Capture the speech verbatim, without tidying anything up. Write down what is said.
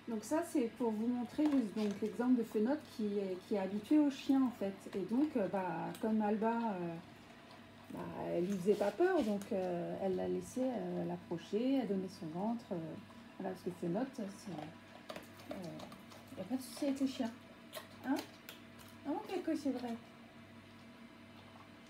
Donc ça, c'est pour vous montrer juste donc l'exemple de Fenote qui est, qui est habitué au chien en fait. Et donc, euh, bah, comme Alba, euh, bah, elle lui faisait pas peur, donc euh, elle l'a laissé euh, l'approcher, elle donnait son ventre. Euh, voilà, parce que Fenote, c'est... Il n'y a pas de souci avec les chiens. Hein? Ah, mon quelque, c'est vrai.